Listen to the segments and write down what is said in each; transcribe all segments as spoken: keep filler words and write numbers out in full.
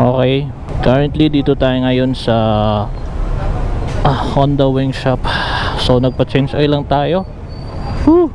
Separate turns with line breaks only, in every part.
Okay, currently dito tayo ngayon sa ah, Honda Wing Shop. So nagpa-change oil lang tayo. Woo!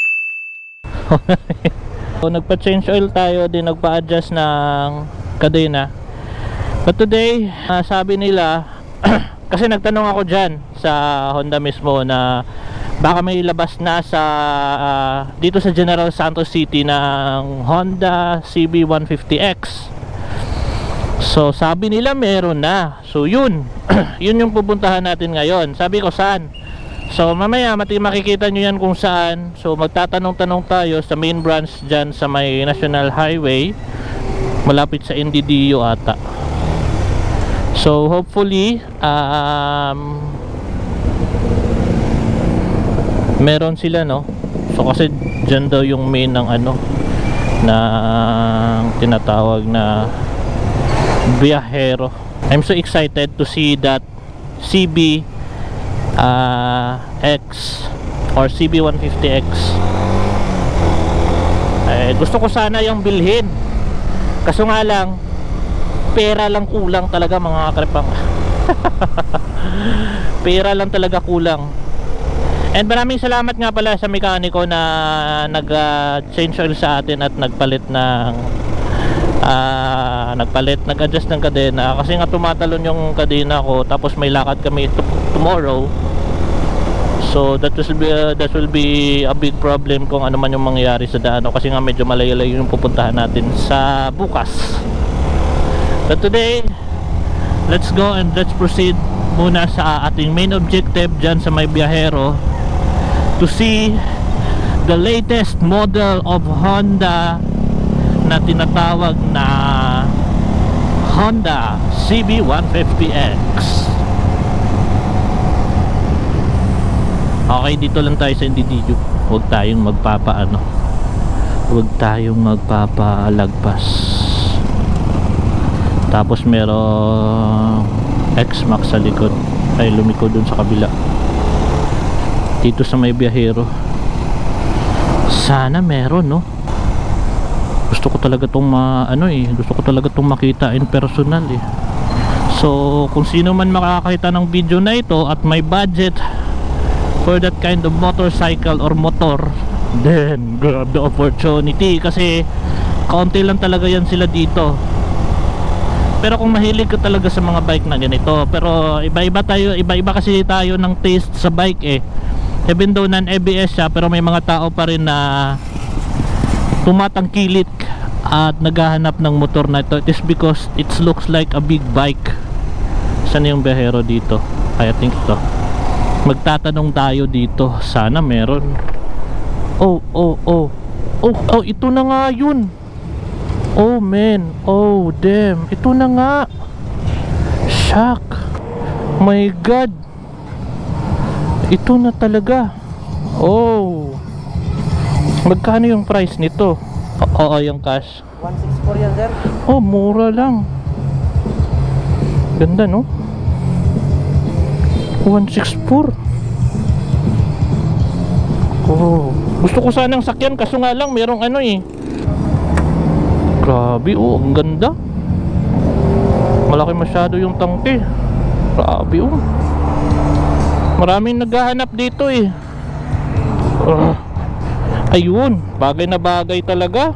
So nagpa-change oil tayo, din nagpa-adjust ng kadena. But today, uh, sabi nila kasi nagtanong ako dyan sa Honda mismo na baka may labas na sa uh, dito sa General Santos City ng Honda C B one fifty X. So sabi nila meron na. So yun yun yung pupuntahan natin ngayon. Sabi ko saan? So mamaya mati makikita nyo yan kung saan. So magtatanong-tanong tayo sa main branch dyan sa may National Highway, malapit sa N D D U ata. So hopefully um, meron sila, no? So kasi dyan daw yung main ng ano na tinatawag na biyahero. I'm so excited to see that C B uh, X or C B one fifty X. Eh, gusto ko sana yung bilhin, kaso nga lang pera lang kulang talaga mga kakrepang. Pera lang talaga kulang. And maraming salamat nga pala sa mekaniko na nag uh, change oil sa atin at nagpalit ng uh, nagpalit, nag-adjust ng kadena kasi nga tumatalon yung kadena ko, tapos may lakad kami tomorrow. So that will be uh, that will be a big problem kung ano man yung mangyayari sa daan, kasi nga medyo malayo-layo yung pupuntahan natin sa bukas. But today, let's go and let's proceed muna sa ating main objective dyan sa may biyahero, to see the latest model of Honda na tinatawag na Honda C B one fifty X. Okay, dito lang tayo sa N D D U. Huwag tayong magpapaano, huwag tayong magpapalagpas. Tapos merong X-Max sa likod, ay lumiko dun sa kabila. Dito sa may biyahero sana meron, no? Gusto ko talaga tong ma, ano eh, gusto ko talaga tong makita in personal eh. So kung sino man makakakita ng video na ito at may budget for that kind of motorcycle or motor, then grab the opportunity, kasi kaunti lang talaga yan sila dito. Pero kung mahilig ka talaga sa mga bike na ganito, pero iba-iba tayo, iba-iba kasi tayo ng taste sa bike eh. Even though non-A B S siya, pero may mga tao pa rin na tumatangkilik at naghahanap ng motor na ito. It is because it looks like a big bike. Saan yung biyahero dito? I think ito. Magtatanong tayo dito. Sana meron. Oh, oh, oh. Oh, oh, ito na nga yun. Oh man, oh damn, ito na nga. Shock. My god, ito na talaga. Oh, magkano yung price nito? Oo, yung cash
one sixty-four yan, sir.
Oh, mura lang. Ganda, no? one sixty-four. Oh, gusto ko sanang sakyan, kaso nga lang merong ano eh. Grabe, oh, ang ganda. Malaki masyado yung tangke. Grabe, oh. Maraming naghahanap dito eh. uh, Ayun, bagay na bagay talaga.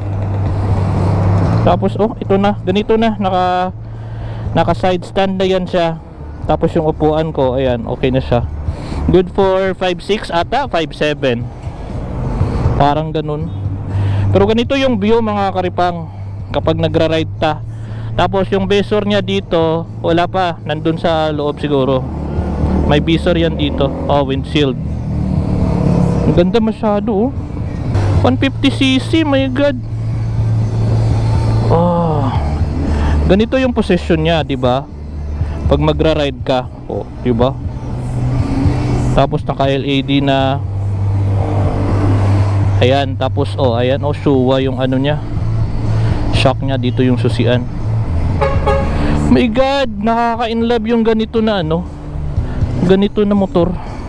Tapos, oh, ito na, ganito na. Naka, naka side stand na yan siya. Tapos yung upuan ko, ayan, okay na siya. Good for five six ata, five seven. Parang ganun. Pero ganito yung view mga karipang kapag nagra-ride ta. Tapos yung visor niya dito, wala pa, nandun sa loob siguro. May visor yan dito. Oh, windshield. Ang ganda masyado, oh. one fifty c c, my god. Oh, ganito yung position niya, di ba? Pag magra-ride ka, oh, di ba? Tapos naka L E D na. Ayan, tapos oh, ayan, oh, Showa yung ano niya. Shock niya dito yung susian. My god, nakaka-inlove yung ganito na ano, ganito na motor.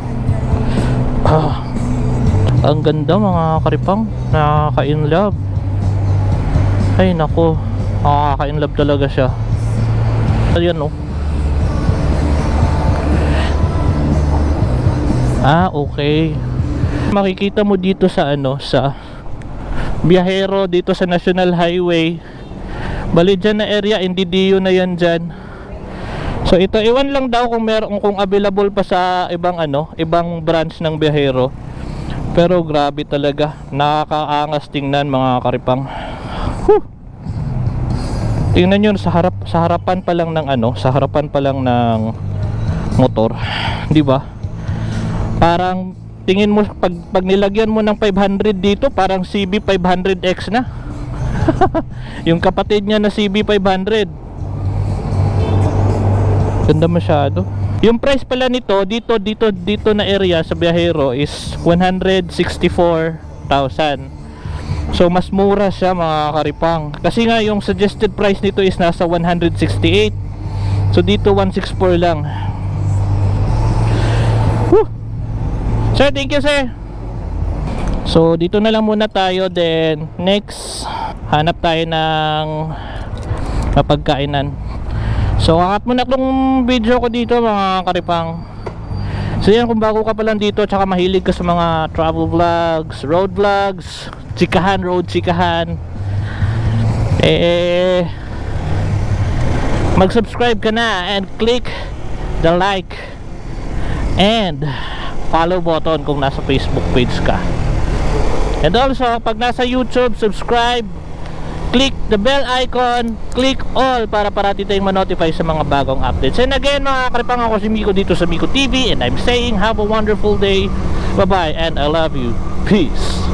Ah, ang ganda mga karipang, nakaka-inlove. Ay nako, Nakaka-inlove talaga siya. Ayan oh. Ah, okay. Makikita mo dito sa ano, sa biyahero dito sa National Highway. Bali dyan na area, hindi diyo na yan dyan. So ito, iwan lang daw kung meron, kung available pa sa ibang ano, ibang branch ng biyahero. Pero grabe talaga, nakakaangas tingnan mga karipang. Whew. Tingnan nyo sa harap, sa harapan pa lang ng ano, sa harapan pa lang ng motor, di ba? Parang tingin mo pag, pag nilagyan mo ng five hundred dito, parang C B five hundred X na. Yung kapatid niya na C B five hundred. Ganda masyado. Yung price pala nito dito dito dito na area sa biyahero is one hundred sixty-four thousand. So mas mura siya mga karipang. Kasi nga yung suggested price nito is nasa one hundred sixty-eight. So dito one sixty-four lang. Woo! Sir, thank you sir. So dito na lang muna tayo. Then next, hanap tayo ng mapagkainan. So angat muna tong video ko dito mga karipang. So yan, kung bago ka pa lang dito tsaka mahilig ka sa mga travel vlogs, road vlogs, chikahan, road chikahan, eh mag subscribe ka na and click the like and follow button kung nasa Facebook page ka. And also pag nasa YouTube, subscribe, click the bell icon, click all para parati tayong ma-notify sa mga bagong updates. And again mga karipang, ako si Mikko dito sa Mikko T V, and I'm saying have a wonderful day. Bye bye and I love you. Peace.